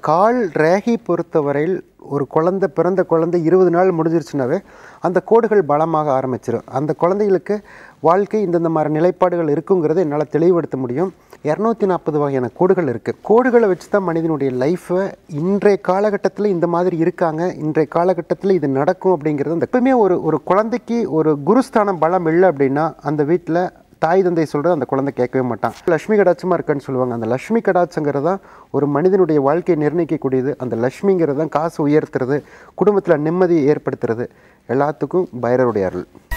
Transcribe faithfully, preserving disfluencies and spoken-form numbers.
கால் ரேகை பொறுத்தவரையில் ஒரு குழந்தை பிறந்த குழந்தை இருபது நாள் முடிஞ்சிருச்சுனாவே அந்த கோடுகள் பலமாக ஆரம்பிச்சிடும். அந்த குழந்தைகளுக்கு வாழ்க்கை இந்தந்த மாதிரி நிலைப்பாடுகள் இருக்குங்கிறத என்னால் தெளிவுபடுத்த முடியும். இரநூத்தி நாற்பது வகையான கோடுகள் இருக்குது. கோடுகளை வச்சு தான் மனிதனுடைய லைஃப்பை இன்றைய காலகட்டத்தில் இந்த மாதிரி இருக்காங்க, இன்றைய காலகட்டத்தில் இது நடக்கும் அப்படிங்கிறது. அந்த எப்பவுமே ஒரு ஒரு குழந்தைக்கு ஒரு குருஸ்தானம் பலம் இல்லை அப்படின்னா அந்த வீட்டில் தாய் தந்தை சொல்கிறது அந்த குழந்தை கேட்கவே மாட்டான். லட்சுமி கடாட்சமாக இருக்குன்னு சொல்லுவாங்க. அந்த லட்சுமி கடாட்சங்கிறது தான் ஒரு மனிதனுடைய வாழ்க்கையை நிர்ணயிக்கக்கூடியது. அந்த லட்சுமிங்கிறது தான் காசு உயர்த்துறது, குடும்பத்தில் நிம்மதியை ஏற்படுத்துறது. எல்லாத்துக்கும் பைரவருடைய அருள்.